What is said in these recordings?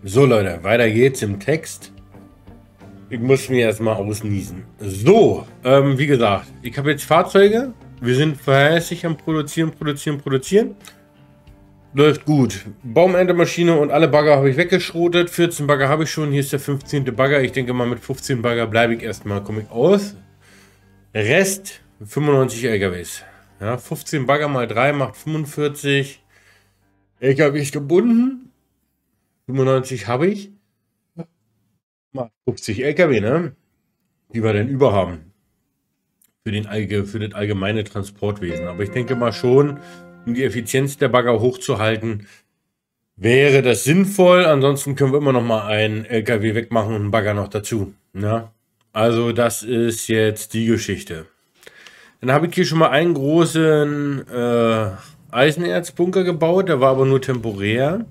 So Leute, weiter geht's im Text. Ich muss mir erstmal ausniesen. So, wie gesagt, ich habe jetzt Fahrzeuge. Wir sind fleißig am Produzieren. Läuft gut. Baumäntemaschine und alle Bagger habe ich weggeschrotet. 14 Bagger habe ich schon. Hier ist der 15. Bagger. Ich denke mal, mit 15 Bagger bleibe ich erstmal, komme ich aus. Rest 95 LKWs. Ja, 15 Bagger mal 3 macht 45 LKWs gebunden. 95 habe ich. Mal 50 LKW, ne? Die wir denn überhaben. Für das allgemeine Transportwesen. Aber ich denke mal schon, um die Effizienz der Bagger hochzuhalten, wäre das sinnvoll. Ansonsten können wir immer noch mal einen LKW wegmachen und einen Bagger noch dazu. Ja? Also das ist jetzt die Geschichte. Dann habe ich hier schon mal einen großen Eisenerzbunker gebaut. Der war aber nur temporär.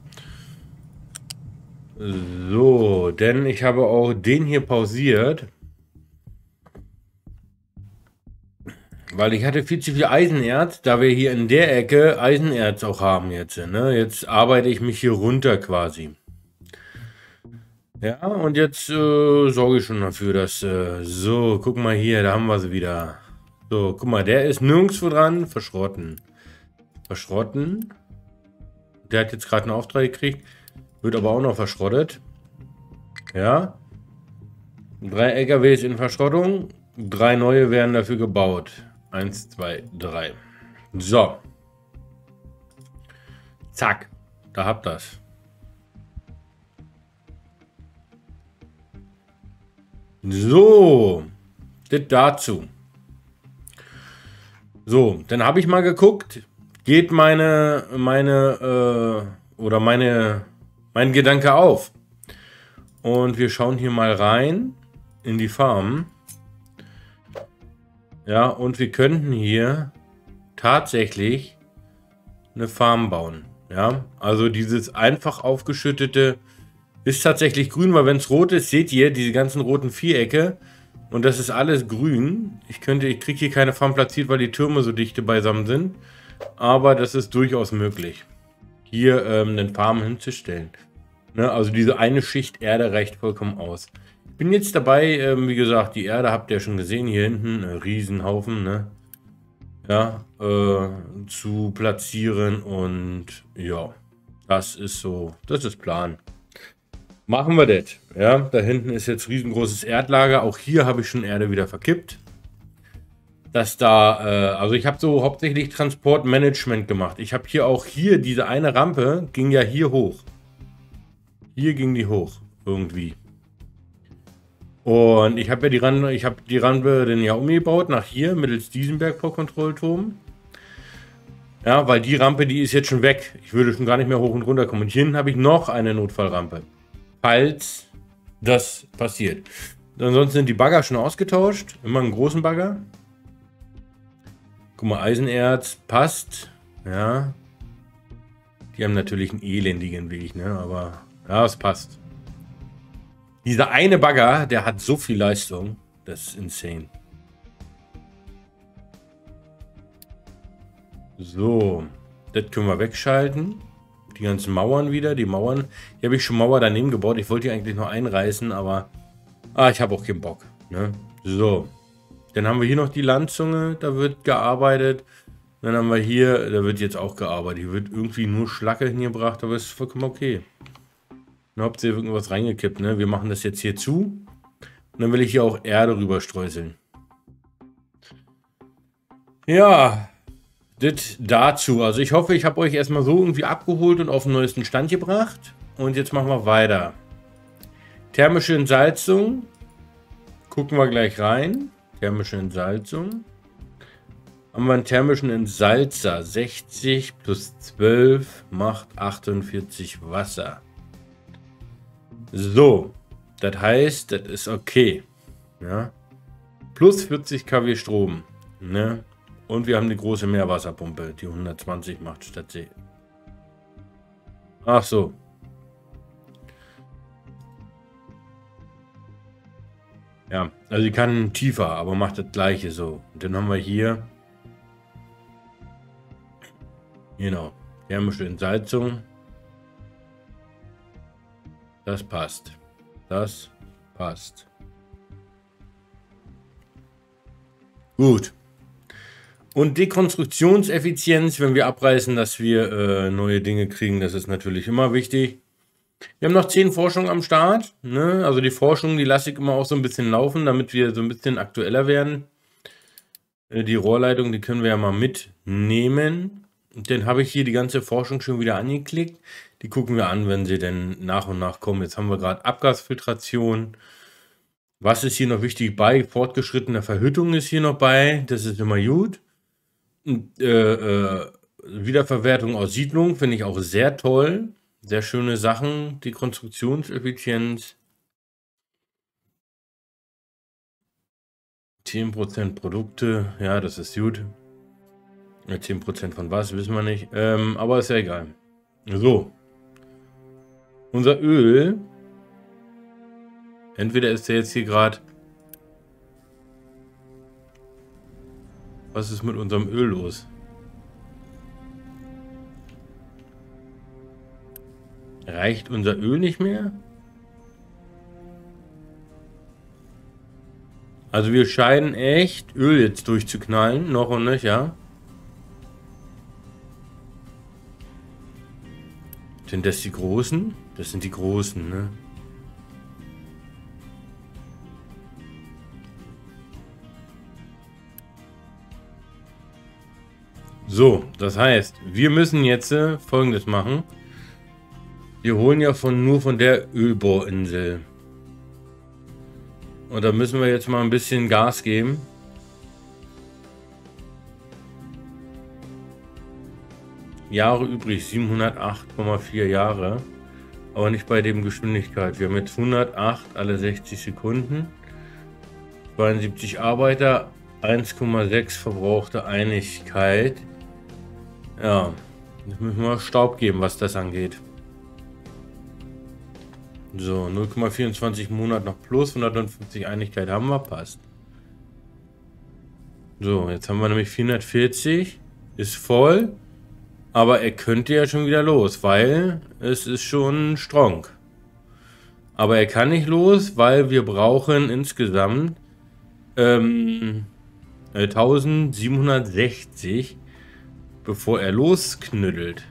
So, denn ich habe auch den hier pausiert. Weil ich hatte viel zu viel Eisenerz, da wir hier in der Ecke Eisenerz auch haben jetzt. Ne? Jetzt arbeite ich mich hier runter quasi. Ja, und jetzt sorge ich schon dafür, dass... so, guck mal hier, da haben wir sie wieder. So, guck mal, der ist nirgendwo dran. Verschrotten. Verschrotten. Der hat jetzt gerade einen Auftrag gekriegt. Wird aber auch noch verschrottet. Ja. 3 LKWs in Verschrottung. 3 neue werden dafür gebaut. 1, 2, 3. So. Zack. Da habt das. So. Das dazu. So, dann habe ich mal geguckt. Geht mein Gedanke auf. Und wir schauen hier mal rein in die Farm. Ja, und wir könnten hier tatsächlich eine Farm bauen. Ja, also dieses einfach aufgeschüttete ist tatsächlich grün, weil wenn es rot ist, seht ihr diese ganzen roten Vierecke und das ist alles grün. Ich kriege hier keine Farm platziert, weil die Türme so dichte beisammen sind, aber das ist durchaus möglich, hier eine Farm hinzustellen. Ne, also diese eine Schicht Erde reicht vollkommen aus. Ich bin jetzt dabei, wie gesagt, die Erde habt ihr ja schon gesehen, hier hinten, ein Riesenhaufen, ne? Ja, zu platzieren und ja, das ist so, das ist Plan. Machen wir das. Ja, da hinten ist jetzt riesengroßes Erdlager, auch hier habe ich schon Erde wieder verkippt. Dass da, also ich habe so hauptsächlich Transportmanagement gemacht. Ich habe hier diese eine Rampe, ging ja hier hoch. Hier ging die hoch, irgendwie. Und ich habe ja die Rampe dann ja umgebaut nach hier, mittels diesem Bergbaukontrollturm. Ja, weil die Rampe, die ist jetzt schon weg. Ich würde schon gar nicht mehr hoch und runter kommen. Und hier hinten habe ich noch eine Notfallrampe. Falls das passiert. Ansonsten sind die Bagger schon ausgetauscht. Immer einen großen Bagger. Guck mal, Eisenerz passt. Ja. Die haben natürlich einen elendigen Weg, ne? Aber ja, es passt. Dieser eine Bagger, der hat so viel Leistung. Das ist insane. So, das können wir wegschalten. Die ganzen Mauern wieder. Die Mauern, hier habe ich schon Mauer daneben gebaut. Ich wollte die eigentlich noch einreißen, aber ich habe auch keinen Bock. Ne? So, dann haben wir hier noch die Landzunge. Da wird gearbeitet. Dann haben wir hier, da wird jetzt auch gearbeitet. Hier wird irgendwie nur Schlacke hingebracht, aber es ist vollkommen okay. Dann habt ihr irgendwas reingekippt. Ne? Wir machen das jetzt hier zu. Und dann will ich hier auch Erde rüber streuseln. Ja, das dazu. Also ich hoffe, ich habe euch erstmal so irgendwie abgeholt und auf den neuesten Stand gebracht. Und jetzt machen wir weiter. Thermische Entsalzung. Gucken wir gleich rein. Thermische Entsalzung. Haben wir einen thermischen Entsalzer. 60 plus 12 macht 48 Wasser. So. Das heißt, das ist okay. Ja. Plus 40 kW Strom. Ne? Und wir haben die große Meerwasserpumpe, die 120 macht statt See. Ach so. Ja, also die kann tiefer, aber macht das gleiche so. Und dann haben wir hier, genau, thermische Entsalzung. Das passt. Das passt. Gut. Und Dekonstruktionseffizienz, wenn wir abreißen, dass wir neue Dinge kriegen, das ist natürlich immer wichtig. Wir haben noch 10 Forschungen am Start. Ne? Also die Forschung, die lasse ich immer auch so ein bisschen laufen, damit wir so ein bisschen aktueller werden. Die Rohrleitung, die können wir ja mal mitnehmen. Und dann habe ich hier die ganze Forschung schon wieder angeklickt. Die gucken wir an, wenn sie denn nach und nach kommen. Jetzt haben wir gerade Abgasfiltration. Was ist hier noch wichtig bei? Fortgeschrittene Verhüttung ist hier noch bei. Das ist immer gut. Und, Wiederverwertung aus Siedlung finde ich auch sehr toll. Sehr schöne Sachen. Die Konstruktionseffizienz. 10% Produkte. Ja, das ist gut. 10% von was, wissen wir nicht. Aber ist ja egal. So. Unser Öl. Entweder ist der jetzt hier gerade... Was ist mit unserem Öl los? Reicht unser Öl nicht mehr? Also wir scheinen echt Öl jetzt durchzuknallen. Noch und nöcher. Sind das die Großen? Das sind die Großen, ne? So, das heißt, wir müssen jetzt Folgendes machen. Wir holen ja nur von der Ölbohrinsel. Und da müssen wir jetzt mal ein bisschen Gas geben. Jahre übrig, 708,4 Jahre. Aber nicht bei dem Geschwindigkeit. Wir haben jetzt 108 alle 60 Sekunden. 72 Arbeiter, 1,6 verbrauchte Einigkeit. Ja, jetzt müssen wir Staub geben, was das angeht. So, 0,24 Monat noch plus, 159 Einigkeit haben wir, passt. So, jetzt haben wir nämlich 440, ist voll, aber er könnte ja schon wieder los, weil es ist schon strong. Aber er kann nicht los, weil wir brauchen insgesamt 1760, bevor er losknüttelt.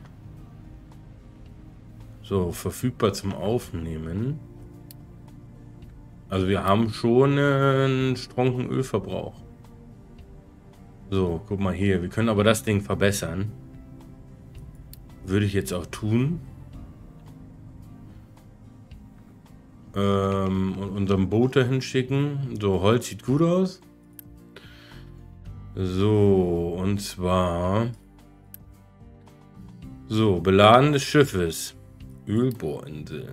So, verfügbar zum Aufnehmen. Also wir haben schon einen strongen Ölverbrauch. So, guck mal hier. Wir können aber das Ding verbessern. Würde ich jetzt auch tun. Und unserem Boot dahin schicken. So, Holz sieht gut aus. So, und zwar... So, Beladen des Schiffes. Ölbohrinsel.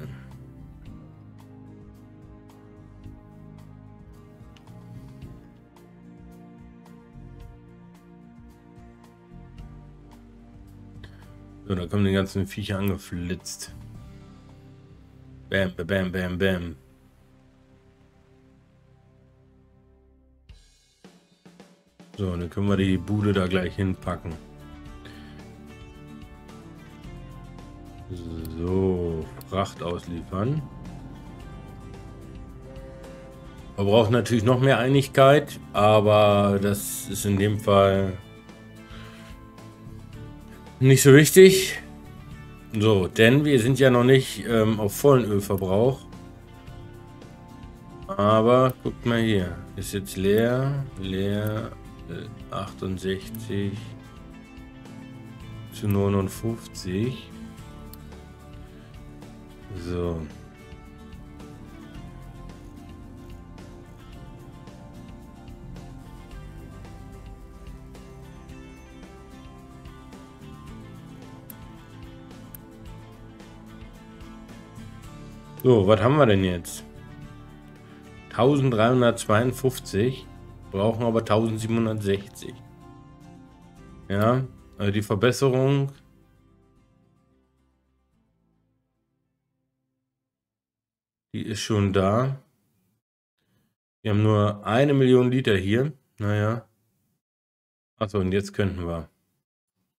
So, da kommen die ganzen Viecher angeflitzt. Bam, bam, bam, bam. So, dann können wir die Bude da gleich hinpacken. So, Fracht ausliefern. Man braucht natürlich noch mehr Einigkeit, aber das ist in dem Fall nicht so wichtig. So, denn wir sind ja noch nicht auf vollen Ölverbrauch. Aber guckt mal hier, ist jetzt leer, 68 zu 59. So. So, was haben wir denn jetzt? 1352, brauchen aber 1760. Ja, also die Verbesserung. Die ist schon da. Wir haben nur 1 Million Liter hier. Naja. Achso, und jetzt könnten wir.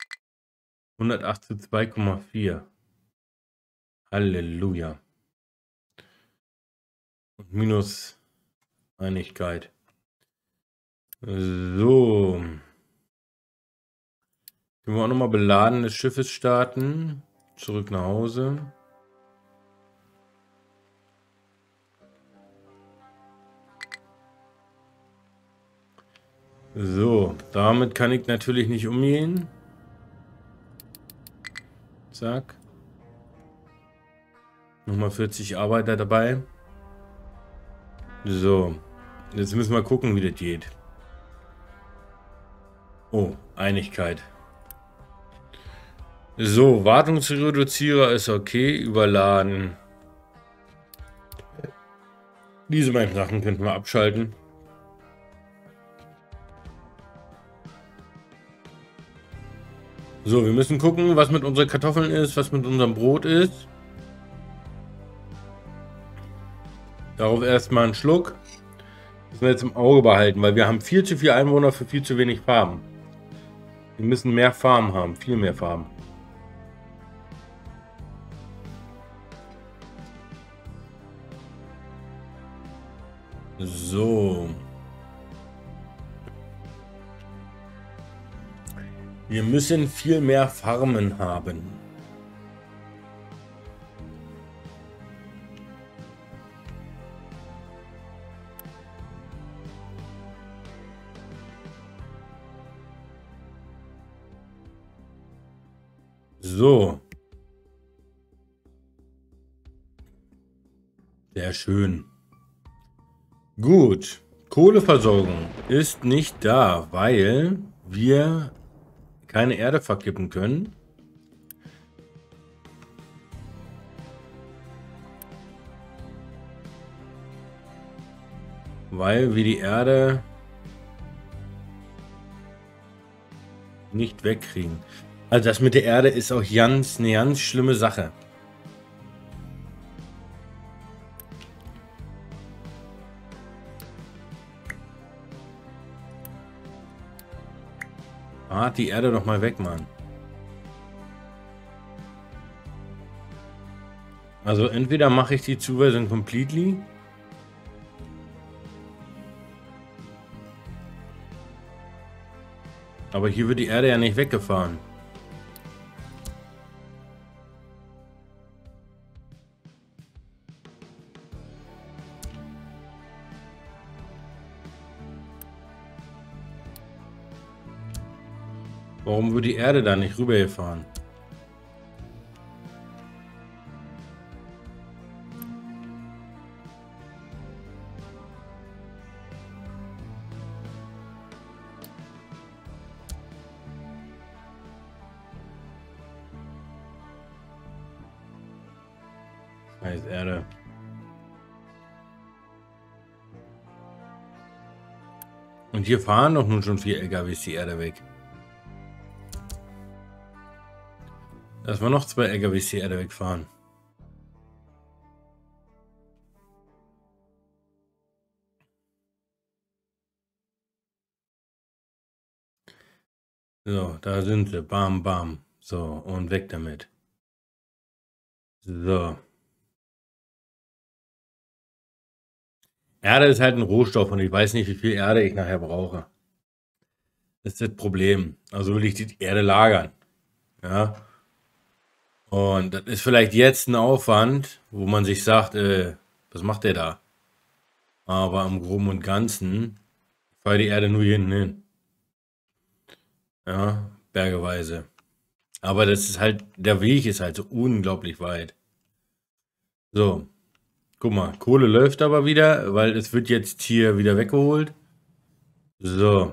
108 zu 2,4. Halleluja. Und minus Einigkeit. So. Können wir auch nochmal Beladen des Schiffes starten. Zurück nach Hause. So, damit kann ich natürlich nicht umgehen. Zack. Nochmal 40 Arbeiter dabei. So, jetzt müssen wir gucken, wie das geht. Oh, Einigkeit. So, Wartungsreduzierer ist okay, überladen. Diese beiden Sachen könnten wir abschalten. So, wir müssen gucken, was mit unseren Kartoffeln ist, was mit unserem Brot ist. Darauf erstmal einen Schluck. Das müssen wir jetzt im Auge behalten, weil wir haben viel zu viele Einwohner für viel zu wenig Farben. Wir müssen mehr Farben haben, viel mehr Farben. So. Wir müssen viel mehr Farmen haben. So. Sehr schön. Gut. Kohleversorgung ist nicht da, weil wir keine Erde verkippen können. Weil wir die Erde nicht wegkriegen. Also das mit der Erde ist auch eine ganz schlimme Sache. Die Erde doch mal weg, Mann. Also entweder mache ich die Zuweisung completely. Aber hier wird die Erde ja nicht weggefahren. Warum wird die Erde da nicht rübergefahren? Scheiß Erde. Und hier fahren doch nun schon 4 LKWs die Erde weg. Dass wir noch 2 LKWs die Erde wegfahren. So, da sind sie. Bam, bam. So, und weg damit. So. Erde ist halt ein Rohstoff und ich weiß nicht, wie viel Erde ich nachher brauche. Das ist das Problem. Also will ich die Erde lagern. Ja. Und das ist vielleicht jetzt ein Aufwand, wo man sich sagt, was macht der da? Aber im Groben und Ganzen fahre die Erde nur hier hinten hin. Ja, bergeweise. Aber das ist halt, der Weg ist halt so unglaublich weit. So, guck mal, Kohle läuft aber wieder, weil es wird jetzt hier wieder weggeholt. So.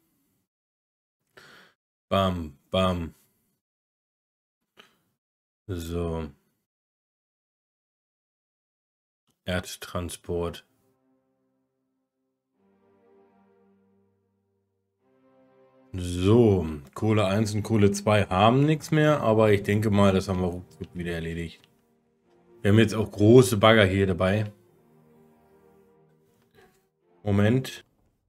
Bam, bam. So. Erdtransport. So, Kohle 1 und Kohle 2 haben nichts mehr, aber ich denke mal, das haben wir ruckzuck wieder erledigt. Wir haben jetzt auch große Bagger hier dabei. Moment.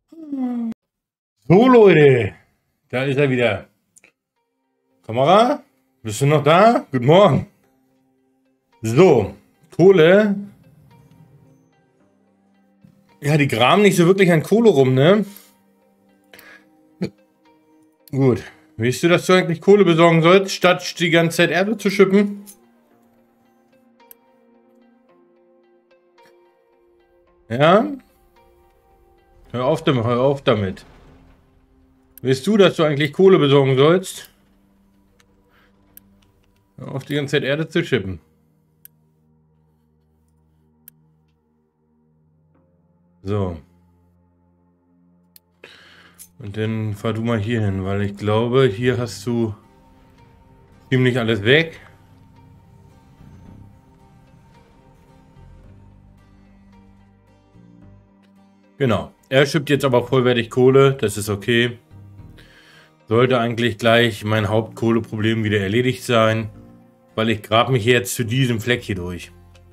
So, Leute, da ist er wieder. Kamera, bist du noch da? Guten Morgen. So, Kohle Ja, die graben nicht so wirklich an Kohle rum, ne? Gut. Weißt du, dass du eigentlich Kohle besorgen sollst, statt die ganze Zeit Erde zu schippen? Ja? Hör auf damit, hör auf damit. Weißt du, dass du eigentlich Kohle besorgen sollst? Hör auf, die ganze Zeit Erde zu schippen. So. Und dann fahr du mal hier hin, weil ich glaube, hier hast du ziemlich alles weg. Genau. Er schippt jetzt aber vollwertig Kohle, das ist okay. Sollte eigentlich gleich mein Hauptkohleproblem wieder erledigt sein, weil ich grabe mich jetzt zu diesem Fleck hier durch.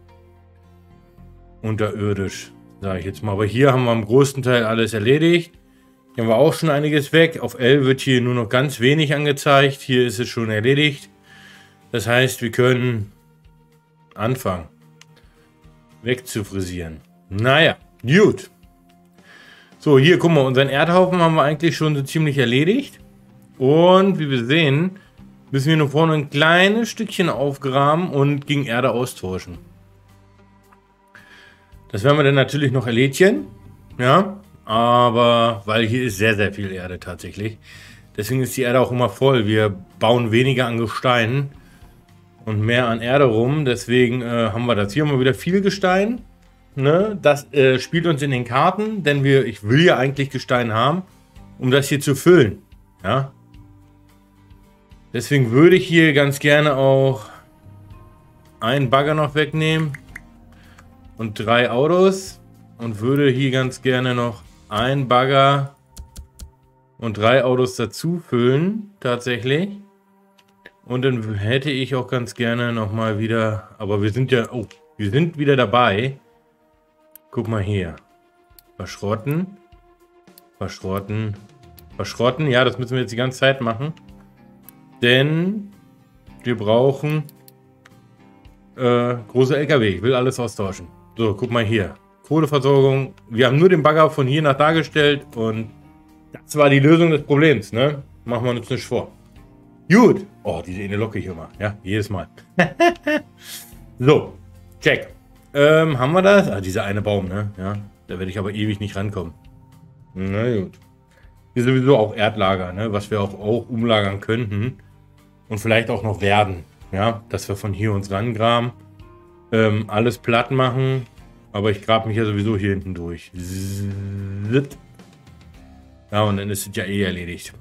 Unterirdisch, sage ich jetzt mal. Aber hier haben wir am größten Teil alles erledigt. Hier haben wir auch schon einiges weg. Auf L wird hier nur noch ganz wenig angezeigt. Hier ist es schon erledigt. Das heißt, wir können anfangen wegzufrisieren. Naja, gut. So, hier, guck mal, unseren Erdhaufen haben wir eigentlich schon so ziemlich erledigt. Und wie wir sehen, müssen wir nur vorne ein kleines Stückchen aufgraben und gegen Erde austauschen. Das werden wir dann natürlich noch erledigen. Ja, aber weil hier ist sehr, sehr viel Erde tatsächlich. Deswegen ist die Erde auch immer voll. Wir bauen weniger an Gestein und mehr an Erde rum. Deswegen haben wir das. Hier haben wir wieder viel Gestein. Ne? Das spielt uns in den Karten, denn ich will ja eigentlich Gestein haben, um das hier zu füllen. Ja. Deswegen würde ich hier ganz gerne auch einen Bagger noch wegnehmen und 3 Autos und würde hier ganz gerne noch einen Bagger und 3 Autos dazu füllen, tatsächlich. Und dann hätte ich auch ganz gerne noch mal wieder, aber wir sind ja, oh, wir sind wieder dabei. Guck mal hier. Verschrotten. Verschrotten. Verschrotten. Ja, das müssen wir jetzt die ganze Zeit machen. Denn wir brauchen große LKW. Ich will alles austauschen. So, guck mal hier. Kohleversorgung. Wir haben nur den Bagger von hier nach da gestellt und das war die Lösung des Problems, ne? Machen wir uns nicht vor. Gut. Oh, diese eine Locke hier mal. Ja, jedes Mal. So, check. Haben wir das? Ah, dieser eine Baum, ne? Ja, da werde ich aber ewig nicht rankommen. Na gut. Hier sowieso auch Erdlager, ne? Was wir auch umlagern könnten. Und vielleicht auch noch werden. Ja, dass wir von hier uns rangraben. Alles platt machen. Aber ich grabe mich ja sowieso hier hinten durch. Ja, und dann ist es ja eh erledigt.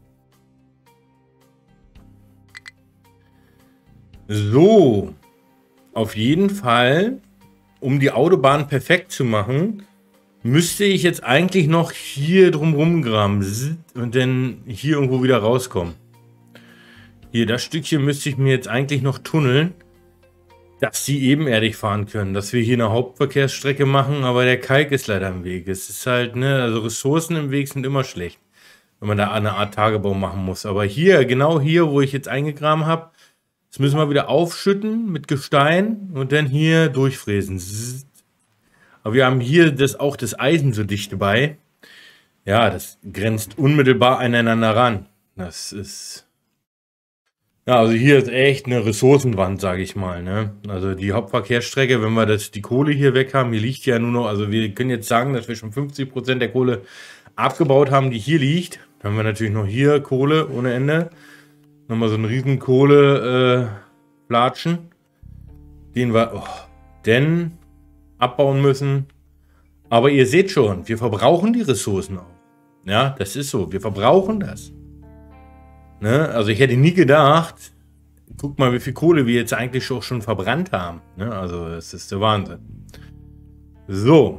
So. Auf jeden Fall, um die Autobahn perfekt zu machen, müsste ich jetzt eigentlich noch hier drumherum graben. Und dann hier irgendwo wieder rauskommen. Hier, das Stückchen müsste ich mir jetzt eigentlich noch tunneln, dass sie ebenerdig fahren können. Dass wir hier eine Hauptverkehrsstrecke machen, aber der Kalk ist leider im Weg. Es ist halt, ne, also Ressourcen im Weg sind immer schlecht, wenn man da eine Art Tagebau machen muss. Aber hier, genau hier, wo ich jetzt eingegraben habe, das müssen wir wieder aufschütten mit Gestein und dann hier durchfräsen. Aber wir haben hier auch das Eisen so dicht dabei. Ja, das grenzt unmittelbar aneinander ran. Das ist... Ja, also hier ist echt eine Ressourcenwand, sage ich mal. Ne? Also die Hauptverkehrsstrecke, wenn wir die Kohle hier weg haben, hier liegt ja nur noch, also wir können jetzt sagen, dass wir schon 50% der Kohle abgebaut haben, die hier liegt. Dann haben wir natürlich noch hier Kohle ohne Ende. Nochmal so einen riesen Kohle-Flatschen, den wir denn abbauen müssen. Aber ihr seht schon, wir verbrauchen die Ressourcen auch. Ja, das ist so, wir verbrauchen das. Ne? Also ich hätte nie gedacht, guck mal, wie viel Kohle wir jetzt eigentlich auch schon verbrannt haben. Ne? Also das ist der Wahnsinn. So.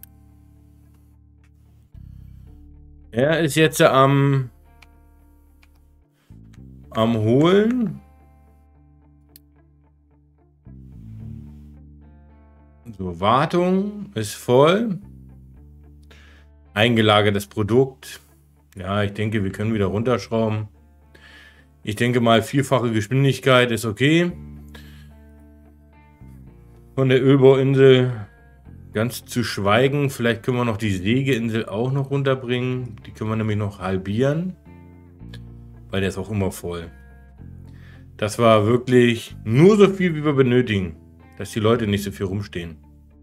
Er ist jetzt am Holen. So, Wartung ist voll. Eingelagertes Produkt. Ja, ich denke, wir können wieder runterschrauben. Ich denke mal, 4-fache Geschwindigkeit ist okay. Von der Ölbauinsel. Ganz zu schweigen, vielleicht können wir noch die Sägeinsel auch noch runterbringen. Die können wir nämlich noch halbieren. Weil der ist auch immer voll. Das war wirklich nur so viel, wie wir benötigen. Dass die Leute nicht so viel rumstehen.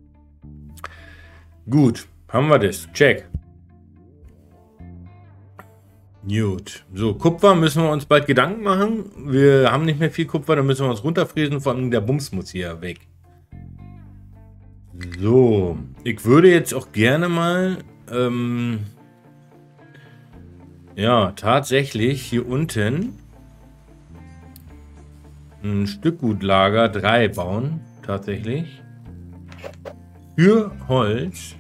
Gut, haben wir das. Check. Gut. So, Kupfer müssen wir uns bald Gedanken machen. Wir haben nicht mehr viel Kupfer, da müssen wir uns runterfräsen. Vor allem der Bums muss hier weg. So, ich würde jetzt auch gerne mal, ja, tatsächlich hier unten ein Stückgutlager 3 bauen. Tatsächlich. Für Holz.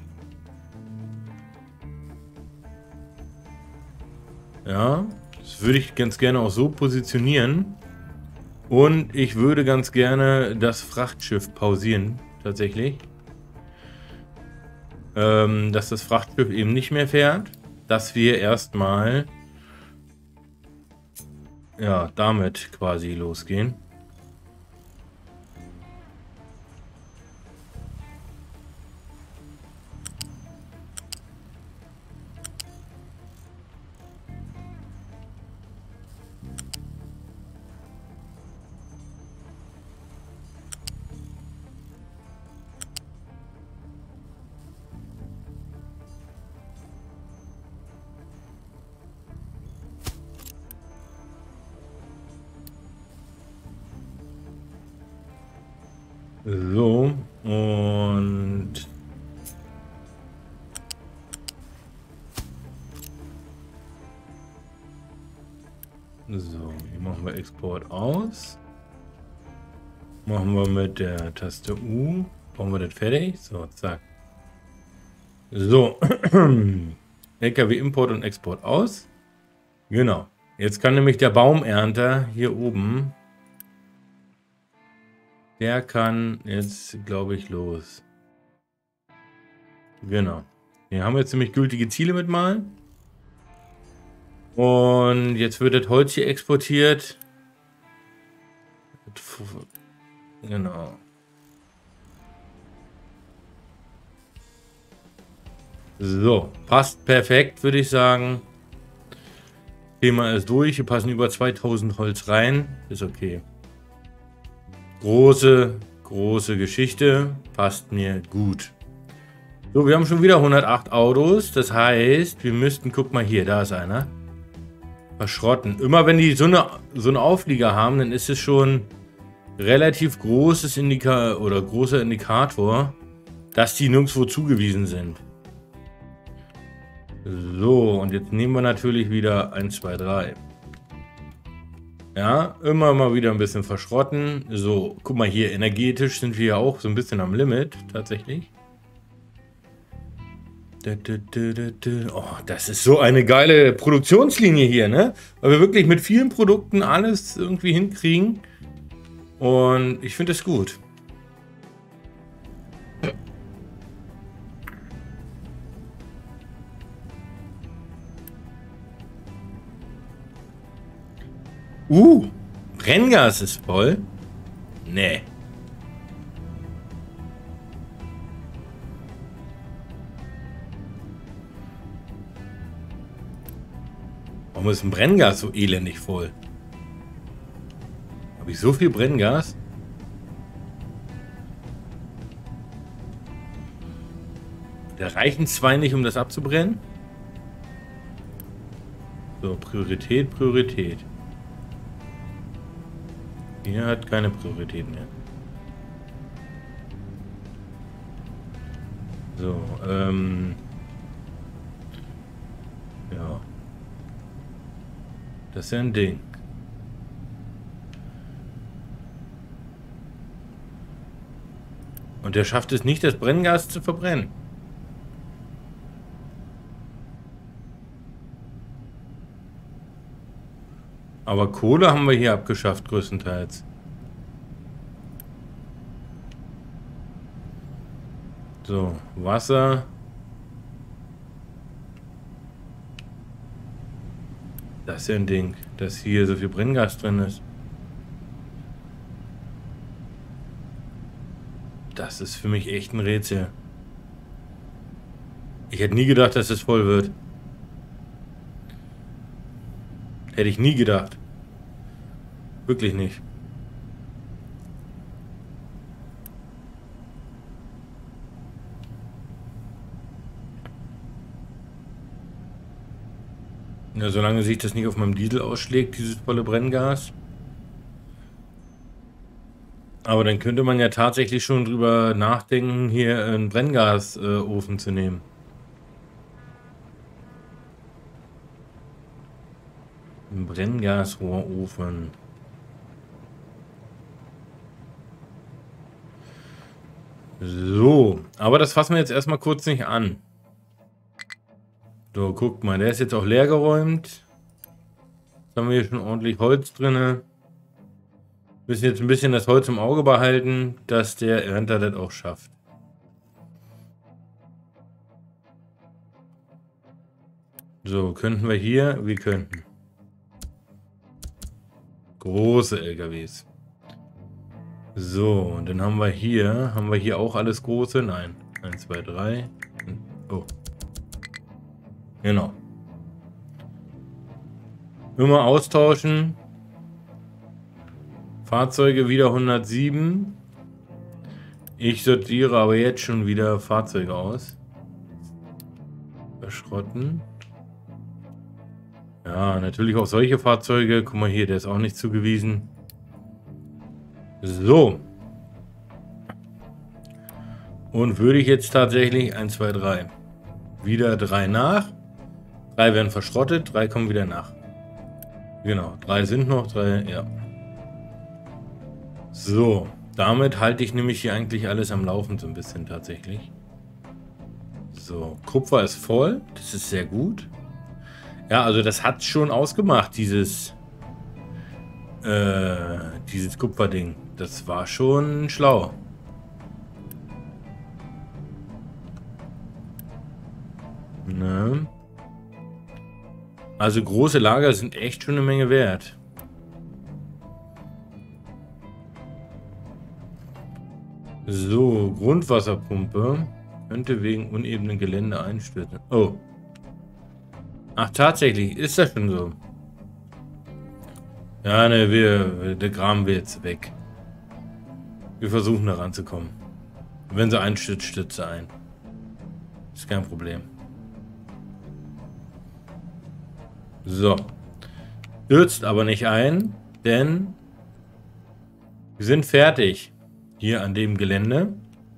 Ja, das würde ich ganz gerne auch so positionieren. Und ich würde ganz gerne das Frachtschiff pausieren. Tatsächlich. Dass das Frachtschiff eben nicht mehr fährt, dass wir erstmal ja damit quasi losgehen. So, und so, hier machen wir Export aus. Machen wir mit der Taste U. Bauen wir das fertig. So, zack. So, LKW Import und Export aus. Genau. Jetzt kann nämlich der Baumernter hier oben, der kann jetzt, glaube ich, los. Genau. Hier haben wir jetzt nämlich gültige Ziele mit mal. Und jetzt wird das Holz hier exportiert. Genau. So, passt perfekt, würde ich sagen. Thema ist durch. Hier passen über 2000 Holz rein. Ist okay. Große Geschichte. Passt mir gut. So, wir haben schon wieder 108 Autos. Das heißt, wir müssten, guck mal hier, da ist einer. Verschrotten. Immer wenn die so eine Auflieger haben, dann ist es schon relativ großer Indikator, dass die nirgendwo zugewiesen sind. So, und jetzt nehmen wir natürlich wieder 1, 2, 3. Ja, immer mal wieder ein bisschen verschrotten. So, guck mal hier, energetisch sind wir ja auch so ein bisschen am Limit, tatsächlich. Oh, das ist so eine geile Produktionslinie hier, ne? Weil wir wirklich mit vielen Produkten alles irgendwie hinkriegen. Und ich finde es gut. Brenngas ist voll. Nee. Warum ist ein Brenngas so elendig voll? Habe ich so viel Brenngas? Da reichen 2 nicht, um das abzubrennen. So, Priorität. Hier hat keine Priorität mehr. So, ja. Das ist ja ein Ding. Und der schafft es nicht, das Brenngas zu verbrennen. Aber Kohle haben wir hier abgeschafft, größtenteils. So, Wasser. Das ist ja ein Ding, dass hier so viel Brenngas drin ist. Das ist für mich echt ein Rätsel. Ich hätte nie gedacht, dass es voll wird. Hätte ich nie gedacht. Wirklich nicht. Ja, solange sich das nicht auf meinem Diesel ausschlägt, dieses volle Brenngas. Aber dann könnte man ja tatsächlich schon drüber nachdenken, hier einen Brenngasofen zu nehmen. Ein Brenngasrohrofen. So, aber das fassen wir jetzt erstmal kurz nicht an. So, guckt mal, der ist jetzt auch leer geräumt. Jetzt haben wir hier schon ordentlich Holz drin. Müssen jetzt ein bisschen das Holz im Auge behalten, dass der Ernter das auch schafft. So, könnten wir hier, wir könnten. Große LKWs. So, und dann haben wir hier auch alles große? Nein. 1, 2, 3. Oh. Genau. Immer austauschen. Fahrzeuge wieder 107. Ich sortiere aber jetzt schon wieder Fahrzeuge aus. Verschrotten. Ja, natürlich auch solche Fahrzeuge. Guck mal hier, der ist auch nicht zugewiesen. So. Und würde ich jetzt tatsächlich 1, 2, 3. Wieder 3 nach. 3 werden verschrottet, 3 kommen wieder nach. Genau, 3 sind noch, 3, ja. So, damit halte ich nämlich hier eigentlich alles am Laufen so ein bisschen tatsächlich. So, Kupfer ist voll, das ist sehr gut. Ja, also das hat schon ausgemacht, dieses Kupferding. Das war schon schlau. Ne? Also große Lager sind echt schon eine Menge wert. So, Grundwasserpumpe könnte wegen unebenen Gelände einstürzen. Oh. Ach, tatsächlich, ist das schon so? Ja, ne, der graben wir jetzt weg. Wir versuchen da ranzukommen. Wenn sie einstürzt, stürzt sie ein. Ist kein Problem. So. Stürzt aber nicht ein, denn wir sind fertig hier an dem Gelände.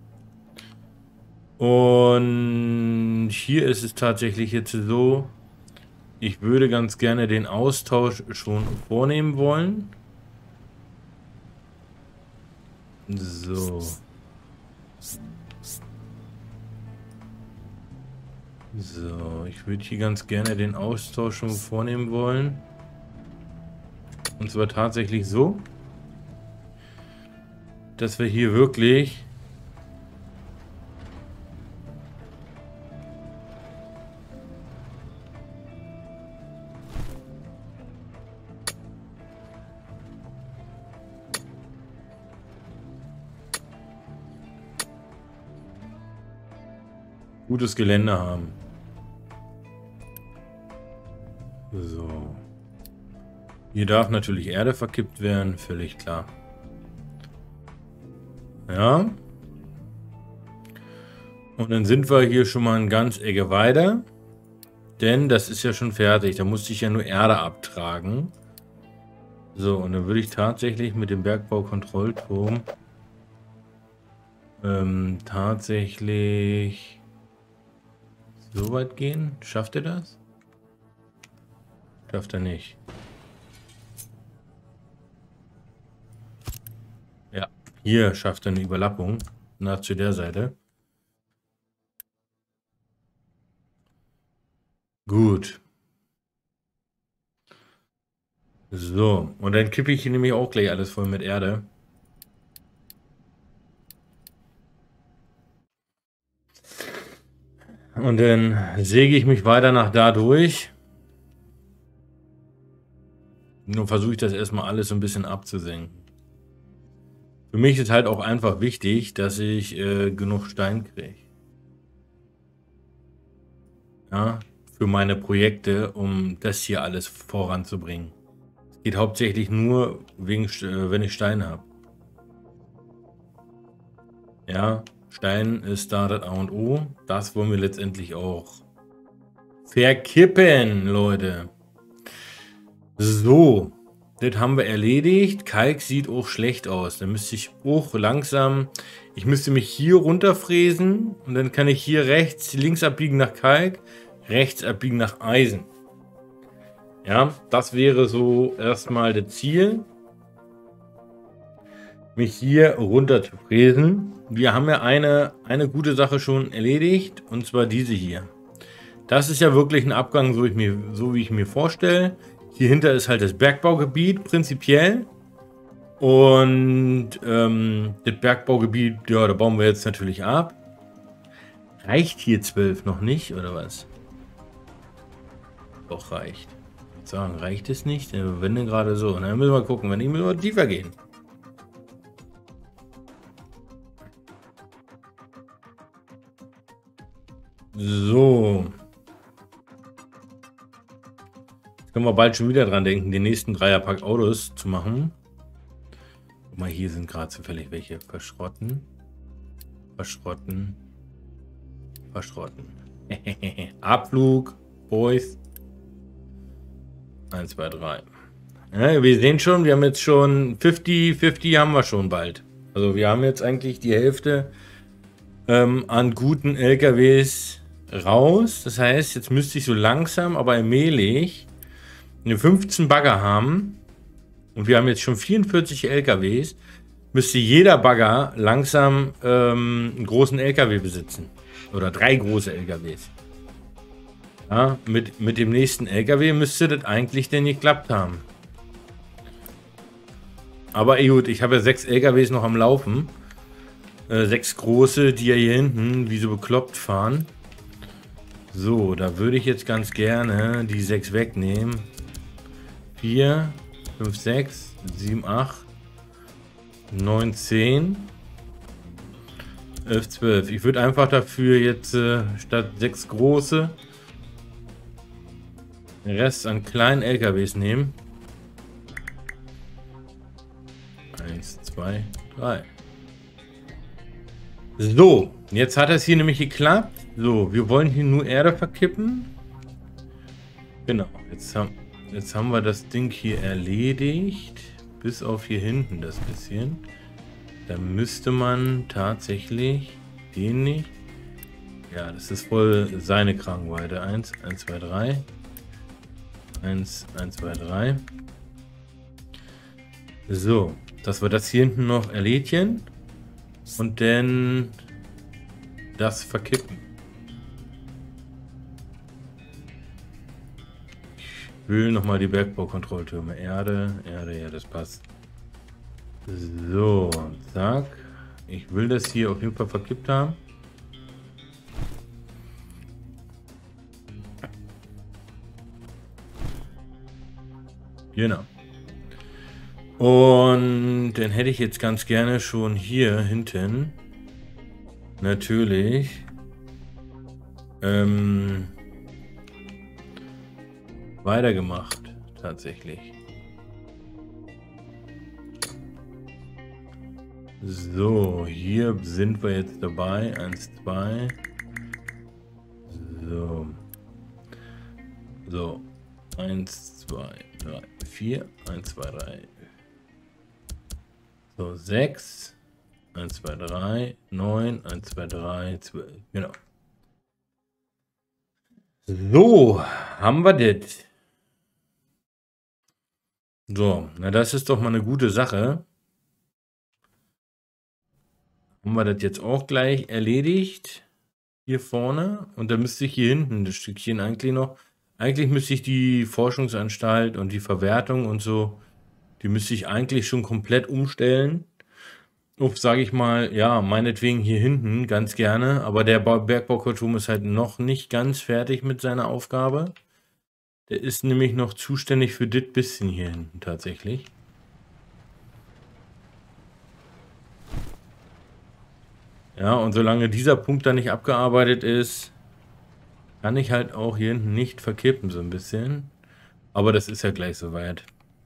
Und hier ist es tatsächlich jetzt so, ich würde ganz gerne den Austausch schon vornehmen wollen. So. So, ich würde hier ganz gerne den Austausch schon vornehmen wollen. Und zwar tatsächlich so, dass wir hier wirklich gutes Gelände haben. So. Hier darf natürlich Erde verkippt werden, völlig klar. Ja. Und dann sind wir hier schon mal eine ganz Ecke weiter. Denn das ist ja schon fertig. Da musste ich ja nur Erde abtragen. So, und dann würde ich tatsächlich mit dem Bergbaukontrollturm tatsächlich so weit gehen. Schafft er das? Schafft er nicht. Ja, hier schafft er eine Überlappung nach zu der Seite. Gut. So, und dann kippe ich hier nämlich auch gleich alles voll mit Erde. Und dann säge ich mich weiter nach da durch. Nun versuche ich das erstmal alles so ein bisschen abzusenken. Für mich ist halt auch einfach wichtig, dass ich genug Stein kriege. Ja, für meine Projekte, um das hier alles voranzubringen. Es geht hauptsächlich nur wegen, wenn ich Stein habe. Ja, Stein ist da das A und O. Das wollen wir letztendlich auch verkippen, Leute. So, das haben wir erledigt. Kalk sieht auch schlecht aus. Da müsste ich auch langsam... Ich müsste mich hier runterfräsen und dann kann ich hier rechts, links abbiegen nach Kalk, rechts abbiegen nach Eisen. Ja, das wäre so erstmal das Ziel, mich hier runter zu fräsen. Wir haben ja eine gute Sache schon erledigt, und zwar diese hier. Das ist ja wirklich ein Abgang, so wie ich mir vorstelle. Hier hinter ist halt das Bergbaugebiet prinzipiell. Und das Bergbaugebiet, ja, da bauen wir jetzt natürlich ab. Reicht hier 12 noch nicht, oder was? Doch, reicht. Ich würde sagen, reicht es nicht? Wenn denn gerade so. Dann müssen wir gucken, wenn nicht, müssen wir tiefer gehen. So. Jetzt können wir bald schon wieder dran denken, den nächsten Dreierpack Autos zu machen. Guck mal, hier sind gerade zufällig welche. Verschrotten. Verschrotten. Verschrotten. Abflug. Boys. 1, 2, 3. Ja, wir sehen schon, wir haben jetzt schon 50 haben wir schon bald. Also wir haben jetzt eigentlich die Hälfte an guten LKWs raus. Das heißt, jetzt müsste ich so langsam, aber allmählich eine 15 Bagger haben. Und wir haben jetzt schon 44 LKWs. Müsste jeder Bagger langsam einen großen LKW besitzen. Oder 3 große LKWs. Ja, mit dem nächsten LKW müsste das eigentlich denn geklappt haben. Aber gut, ich habe ja 6 LKWs noch am Laufen. 6 große, die ja hier hinten wie so bekloppt fahren. So, da würde ich jetzt ganz gerne die 6 wegnehmen. 4, 5, 6, 7, 8, 9, 10, 11, 12. Ich würde einfach dafür jetzt statt 6 große den Rest an kleinen LKWs nehmen. 1, 2, 3. So, jetzt hat es hier nämlich geklappt. So, wir wollen hier nur Erde verkippen. Genau, jetzt haben wir das Ding hier erledigt. Bis auf hier hinten das bisschen. Da müsste man tatsächlich den nicht. Ja, das ist voll seine Kragenweite. 1, 1, 2, 3. 1, 1, 2, 3. So, dass wir das hier hinten noch erledigen. Und dann das verkippen. Ich will nochmal die Bergbaukontrolltürme. Erde, Erde, ja, das passt. So, zack. Ich will das hier auf jeden Fall verkippt haben. Genau. Und dann hätte ich jetzt ganz gerne schon hier hinten natürlich weitergemacht, tatsächlich. So, hier sind wir jetzt dabei. 1, 2. So. So. 1, 2, 3, 4. 1, 2, 3. So, 6. 1, 2, 3. 9. 1, 2, 3. 12. Genau. So, haben wir das. So, na das ist doch mal eine gute Sache. Haben wir das jetzt auch gleich erledigt. Hier vorne. Und dann müsste ich hier hinten das Stückchen eigentlich noch... Eigentlich müsste ich die Forschungsanstalt und die Verwertung und so... Die müsste ich eigentlich schon komplett umstellen. Auf, sage ich mal, ja, meinetwegen hier hinten ganz gerne. Aber der Bergbaukonturm ist halt noch nicht ganz fertig mit seiner Aufgabe. Der ist nämlich noch zuständig für das bisschen hier hinten tatsächlich. Ja, und solange dieser Punkt da nicht abgearbeitet ist, Kann ich halt auch hier hinten nicht verkippen, so ein bisschen. Aber das ist ja gleich soweit.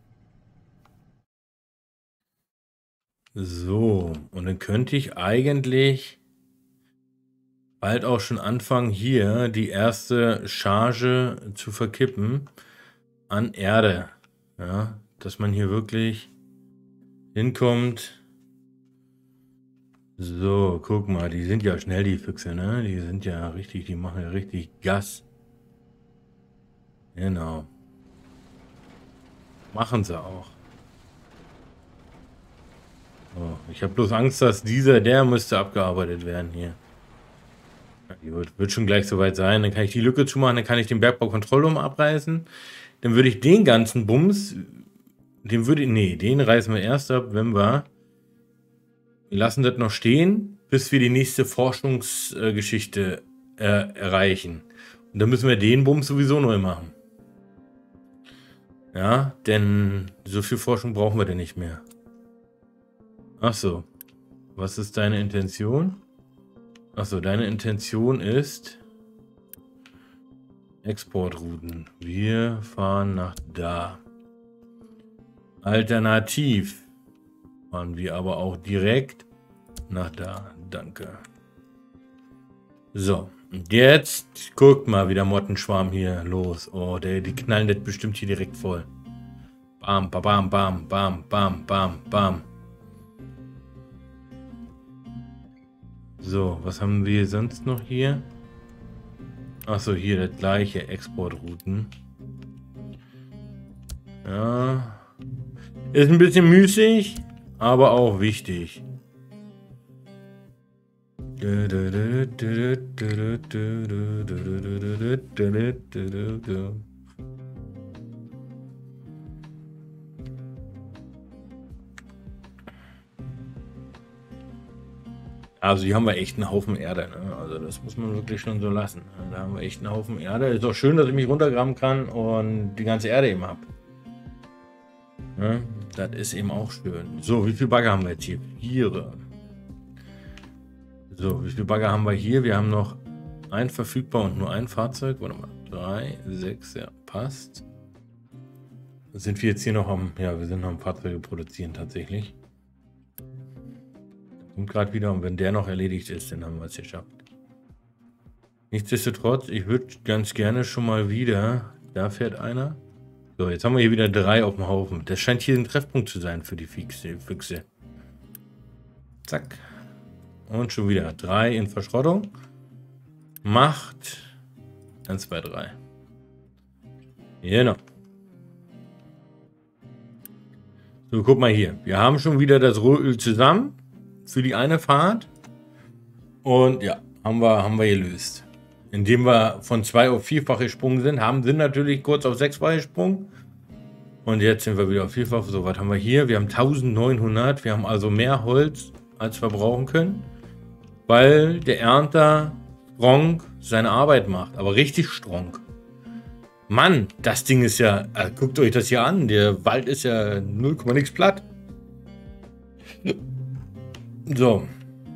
So, und dann könnte ich eigentlich bald auch schon anfangen, hier die erste Charge zu verkippen an Erde. Ja, dass man hier wirklich hinkommt. So, guck mal, die sind ja schnell, die Füchse, ne? Die sind ja richtig, die machen ja richtig Gas. Genau. Machen sie auch. So, ich habe bloß Angst, dass der müsste abgearbeitet werden hier. Ja, wird schon gleich soweit sein. Dann kann ich die Lücke zumachen, dann kann ich den Bergbaukontrollturm abreißen. Dann würde ich den ganzen Bums, den reißen wir erst ab, wenn wir lassen das noch stehen, bis wir die nächste Forschungsgeschichte erreichen. Und dann müssen wir den Bums sowieso neu machen. Ja, denn so viel Forschung brauchen wir denn nicht mehr. Ach so. Was ist deine Intention? Ach so, deine Intention ist Exportrouten. Wir fahren nach da. Alternativ fahren wir aber auch direkt nach da. Danke. So, und jetzt guckt mal, wie der Mottenschwarm hier los. Oh, die knallen das bestimmt hier direkt voll. Bam, bam, bam, bam, bam, bam, bam. So, was haben wir sonst noch hier? Achso, hier das gleiche, Exportrouten. Ja. Ist ein bisschen müßig, aber auch wichtig. Also hier haben wir echt einen Haufen Erde, ne? Also das muss man wirklich schon so lassen. Da haben wir echt einen Haufen Erde. Ist auch schön, dass ich mich runtergraben kann und die ganze Erde eben habe. Ne? Das ist eben auch schön. So, wie viel Bagger haben wir jetzt hier? 4. So, wie viel Bagger haben wir hier? Wir haben noch ein verfügbar und nur ein Fahrzeug. Warte mal, 3, 6, ja, passt. Sind wir jetzt hier noch am, ja, wir sind noch am Fahrzeuge produzieren tatsächlich. Kommt gerade wieder und wenn der noch erledigt ist, dann haben wir es geschafft. Nichtsdestotrotz, ich würde ganz gerne schon mal wieder, da fährt einer. So, jetzt haben wir hier wieder 3 auf dem Haufen. Das scheint hier ein Treffpunkt zu sein für die Füchse. Zack. Und schon wieder 3 in Verschrottung. Macht 1, 2, 3. Genau. So, guck mal hier. Wir haben schon wieder das Rohöl zusammen für die eine Fahrt. Und ja, haben wir gelöst. Indem wir von 2 auf 4-fach gesprungen sind, sind natürlich kurz auf 6-fach gesprungen. Und jetzt sind wir wieder auf 4-fach. So, was haben wir hier? Wir haben 1900. Wir haben also mehr Holz, als wir brauchen können. Weil der Ernter strong seine Arbeit macht. Aber richtig strong. Mann, das Ding ist ja... guckt euch das hier an. Der Wald ist ja 0, nix platt. So.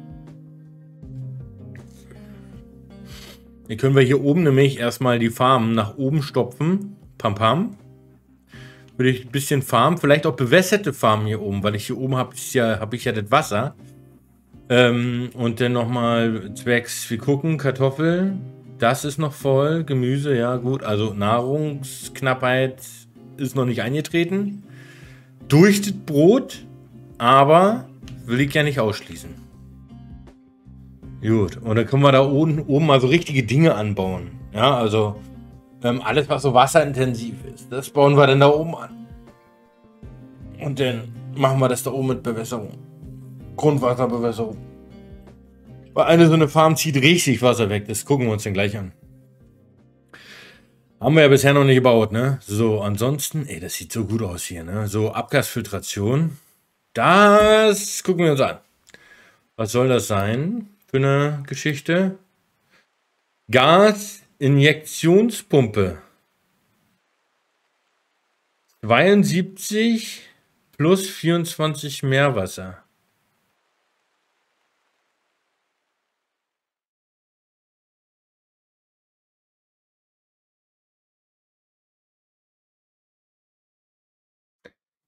Hier können wir hier oben nämlich erstmal die Farmen nach oben stopfen. Pam pam. Würde ich ein bisschen farmen. Vielleicht auch bewässerte Farmen hier oben. Weil ich hier oben habe ich ja das Wasser. Und dann nochmal zwecks, wir gucken, Kartoffel. Das ist noch voll. Gemüse, ja gut. Also Nahrungsknappheit ist noch nicht eingetreten. Durch das Brot. Aber will ich ja nicht ausschließen. Gut, und dann können wir da oben mal so richtige Dinge anbauen. Ja, also alles, was so wasserintensiv ist, das bauen wir dann da oben an. Und dann machen wir das da oben mit Bewässerung. Grundwasserbewässerung. Weil eine so eine Farm zieht richtig Wasser weg. Das gucken wir uns dann gleich an. Haben wir ja bisher noch nicht gebaut, ne? So, ansonsten, ey, das sieht so gut aus hier, ne? So Abgasfiltration. Das gucken wir uns an. Was soll das sein für eine Geschichte? Gasinjektionspumpe. 72 plus 24 Meerwasser.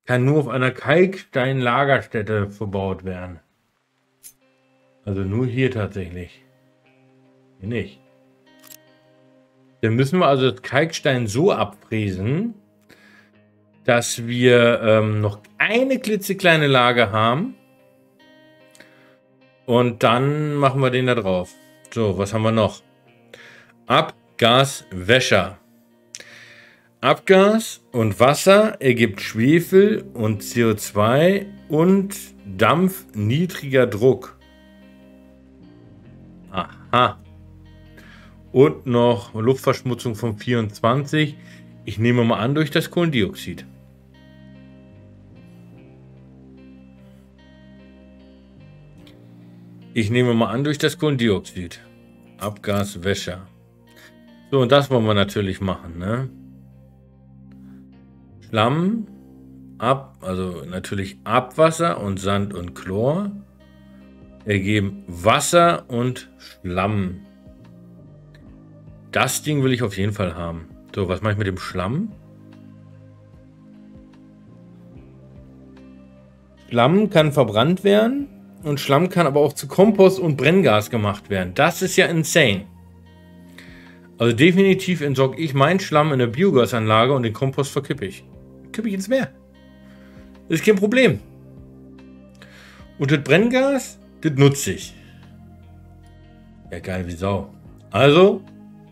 kann nur auf einer Kalksteinlagerstätte verbaut werden. Also nur hier tatsächlich. Hier nicht. Dann müssen wir also das Kalkstein so abfräsen, dass wir noch eine klitzekleine Lage haben. Und dann machen wir den da drauf. So, was haben wir noch? Abgaswäscher. Abgas und Wasser ergibt Schwefel und CO2 und Dampf niedriger Druck. Aha. Und noch Luftverschmutzung von 24. Ich nehme mal an, durch das Kohlendioxid. Abgaswäscher. So, und das wollen wir natürlich machen, ne? Schlamm, also natürlich Abwasser und Sand und Chlor ergeben Wasser und Schlamm. Das Ding will ich auf jeden Fall haben. So, was mache ich mit dem Schlamm? Schlamm kann verbrannt werden und Schlamm kann aber auch zu Kompost und Brenngas gemacht werden. Das ist ja insane. Also definitiv entsorge ich meinen Schlamm in der Biogasanlage und den Kompost verkippe ich. Kippe ich ins Meer. Das ist kein Problem. Und das Brenngas, das nutze ich. Ja, geil wie Sau. Also,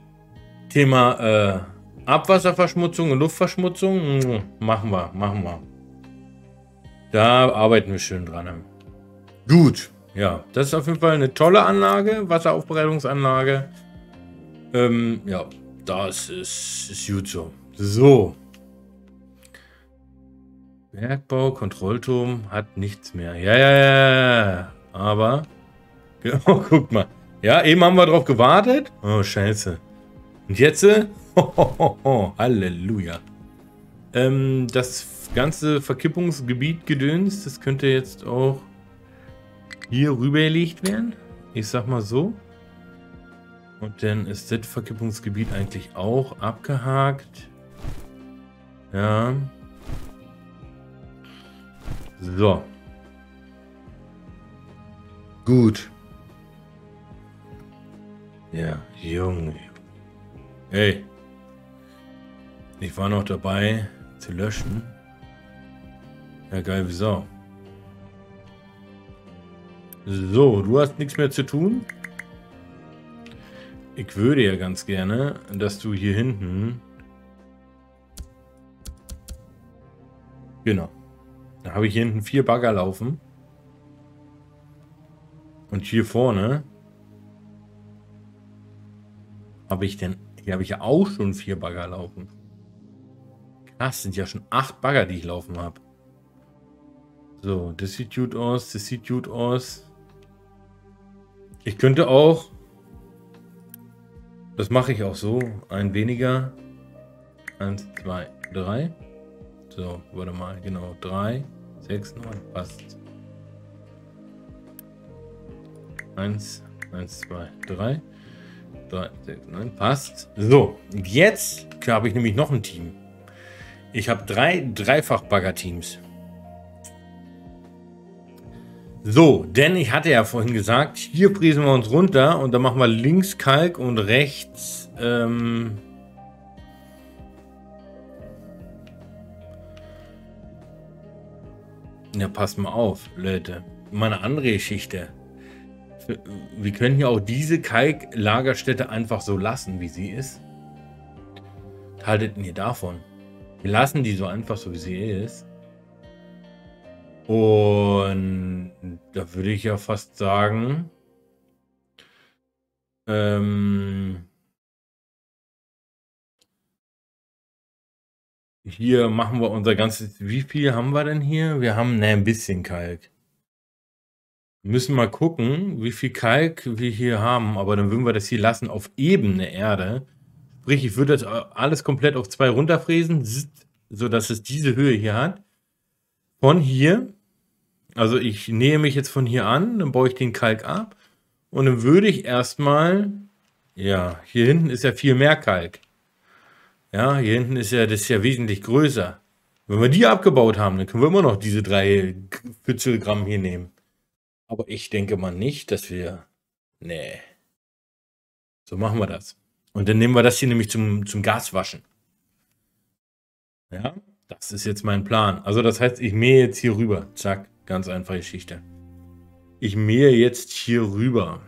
Thema Abwasserverschmutzung und Luftverschmutzung, machen wir. Da arbeiten wir schön dran. Gut, ja, das ist auf jeden Fall eine tolle Anlage, Wasseraufbereitungsanlage. Ja, das ist gut so. So. Bergbau, Kontrollturm hat nichts mehr. Ja. Aber, genau, guck mal. Ja, eben haben wir drauf gewartet. Oh, scheiße. Und jetzt? Halleluja. Das ganze Verkippungsgebiet gedöns, das könnte jetzt auch hier rübergelegt werden. Ich sag mal so. Und dann ist das Verkippungsgebiet eigentlich auch abgehakt. Ja. So. Gut. Ja, Junge. Hey. Ich war noch dabei zu löschen. Ja, geil wie Sau. So, du hast nichts mehr zu tun. Ich würde ja ganz gerne, dass du hier hinten... Genau. Da habe ich hier hinten 4 Bagger laufen. Und hier vorne habe ich denn... Hier habe ich ja auch schon 4 Bagger laufen. Krass, sind ja schon 8 Bagger, die ich laufen habe. So, das sieht gut aus, das sieht gut aus. Ich könnte auch... Das mache ich auch so. Ein weniger. 1, 2, 3. So, warte mal. Genau. 3, 6, 9. Passt. 1, 2, 3. 3, 6, 9. Passt. So, jetzt habe ich nämlich noch ein Team. Ich habe 3 Dreifach-Bagger-Teams. So, denn ich hatte ja vorhin gesagt, hier fräsen wir uns runter und dann machen wir links Kalk und rechts ja, passt mal auf, Leute. Mal eine andere Geschichte. Wir können hier auch diese Kalklagerstätte einfach so lassen, wie sie ist. Was haltet ihr davon? Wir lassen die so einfach so, wie sie ist. Und da würde ich ja fast sagen, hier machen wir unser ganzes, wie viel haben wir denn hier? Wir haben ein bisschen Kalk. Wir müssen mal gucken, wie viel Kalk wir hier haben, aber dann würden wir das hier lassen auf ebene Erde. Sprich, ich würde das alles komplett auf 2 runterfräsen, sodass es diese Höhe hier hat. Von hier. Also ich nähe mich jetzt von hier an, dann baue ich den Kalk ab und dann würde ich erstmal, ja, hier hinten ist ja viel mehr Kalk. Ja, hier hinten ist ja, das ist ja wesentlich größer. Wenn wir die abgebaut haben, dann können wir immer noch diese 3 Pfützelgramm hier nehmen. Aber ich denke mal nicht, dass wir... Nee. So machen wir das. Und dann nehmen wir das hier nämlich zum Gaswaschen. Ja, das ist jetzt mein Plan. Also das heißt, ich mähe jetzt hier rüber. Zack, ganz einfache Geschichte. Ich mähe jetzt hier rüber.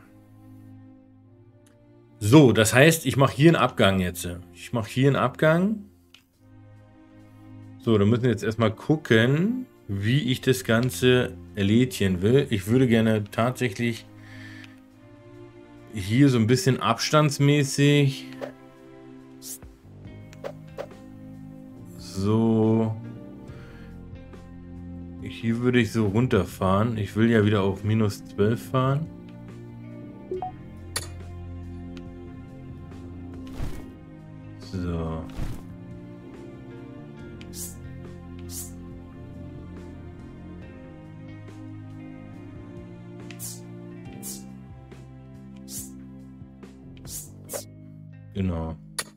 So, das heißt, ich mache hier einen Abgang jetzt. Ich mache hier einen Abgang. So, dann müssen wir jetzt erstmal gucken, wie ich das Ganze erledigen will. Ich würde gerne tatsächlich hier so ein bisschen abstandsmäßig so... Hier würde ich so runterfahren. Ich will ja wieder auf -12 fahren. So. Genau.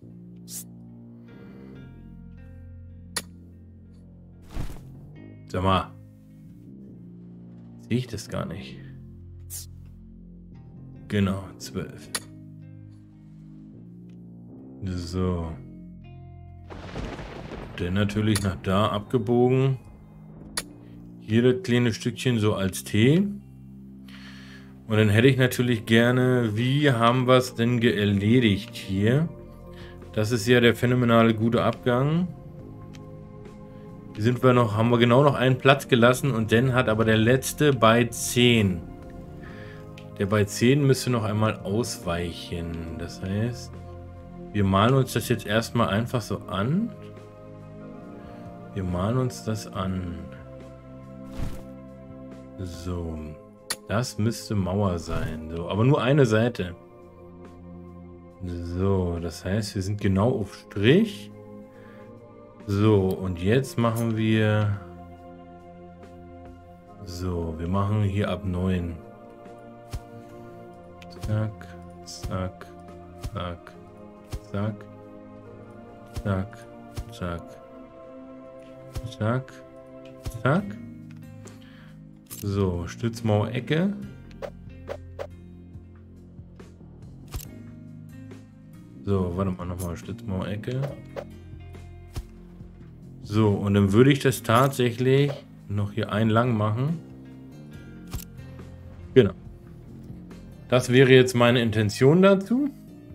Sag mal. Sehe ich das gar nicht. Genau, 12. So. Dann natürlich nach da abgebogen. Hier das kleine Stückchen so als T. Und dann hätte ich natürlich gerne, wie haben wir es denn erledigt hier? Das ist ja der phänomenale gute Abgang. Hier sind wir noch, haben wir genau noch einen Platz gelassen und dann hat aber der letzte bei 10. Der bei 10 müsste noch einmal ausweichen. Das heißt, wir malen uns das jetzt erstmal einfach so an. Wir malen uns das an. So. Das müsste Mauer sein. So, aber nur eine Seite. So, das heißt, wir sind genau auf Strich. So, und jetzt machen wir... So, wir machen hier ab 9. Zack, zack, zack, zack, zack, zack, zack, zack. So, Stützmauerecke. So, warte mal, nochmal Stützmauerecke. So, und dann würde ich das tatsächlich noch hier lang machen. Genau. Das wäre jetzt meine Intention dazu.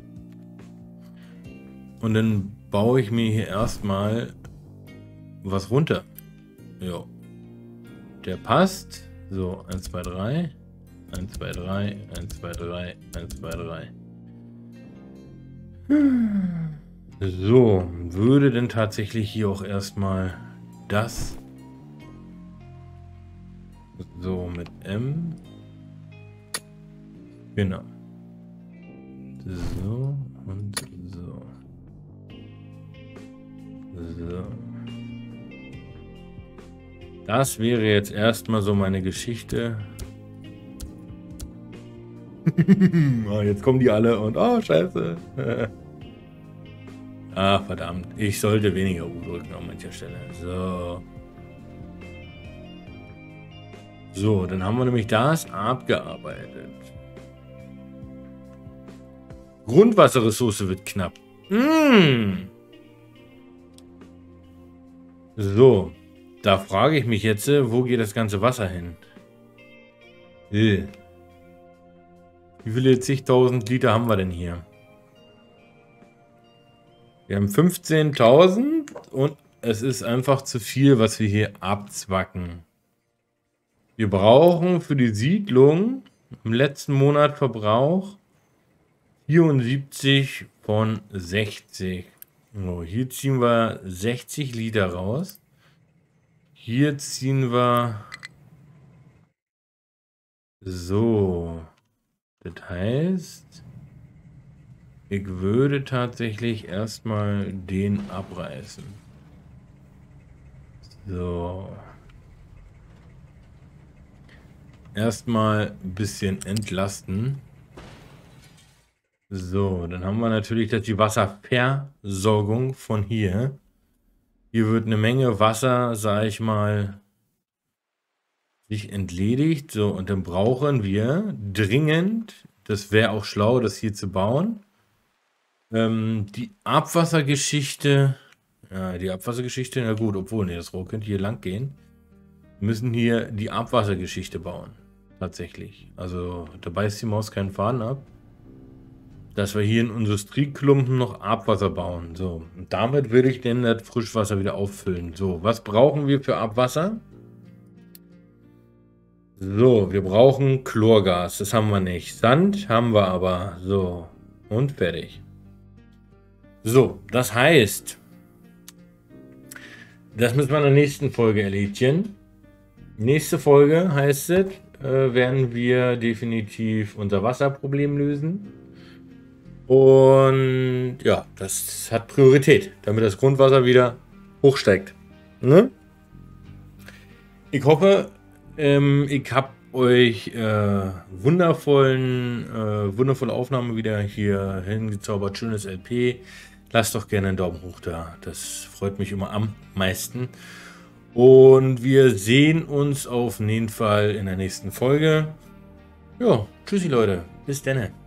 Und dann baue ich mir hier erstmal was runter. Jo. Der passt. So, 1, 2, 3. 1, 2, 3. 1, 2, 3. 1, 2, 3. So, würde denn tatsächlich hier auch erstmal das so mit M. Genau. So und so. So. Das wäre jetzt erstmal so meine Geschichte. Oh, jetzt kommen die alle und oh, scheiße. Ah, verdammt. Ich sollte weniger U drücken an mancher Stelle. So. So, dann haben wir nämlich das abgearbeitet. Grundwasserressource wird knapp. So. Da frage ich mich jetzt, wo geht das ganze Wasser hin? Wie viele zigtausend Liter haben wir denn hier? Wir haben 15.000 und es ist einfach zu viel, was wir hier abzwacken. Wir brauchen für die Siedlung im letzten Monat Verbrauch 74 von 60. So, hier ziehen wir 60 Liter raus. Hier ziehen wir so. Das heißt, ich würde tatsächlich erstmal den abreißen. So. Erstmal ein bisschen entlasten. So, dann haben wir natürlich die Wasserversorgung von hier. Hier wird eine Menge Wasser, sage ich mal, sich entledigt. So, und dann brauchen wir dringend, das wäre auch schlau, das hier zu bauen, die Abwassergeschichte. Ja, die Abwassergeschichte, na gut, obwohl, ne, das Rohr könnte hier lang gehen. Wir müssen hier die Abwassergeschichte bauen. Tatsächlich. Also, da beißt die Maus keinen Faden ab. Dass wir hier in Industrieklumpen noch Abwasser bauen. So, und damit will ich denn das Frischwasser wieder auffüllen. So, was brauchen wir für Abwasser? So, wir brauchen Chlorgas. Das haben wir nicht. Sand haben wir aber. So, und fertig. So, das heißt, das müssen wir in der nächsten Folge erledigen. Nächste Folge heißt es, werden wir definitiv unser Wasserproblem lösen. Und ja, das hat Priorität, damit das Grundwasser wieder hochsteigt. Ne? Ich hoffe, ich habe euch wundervolle Aufnahme wieder hier hingezaubert. Schönes LP. Lasst doch gerne einen Daumen hoch da. Das freut mich immer am meisten. Und wir sehen uns auf jeden Fall in der nächsten Folge. Ja, tschüssi Leute. Bis dann.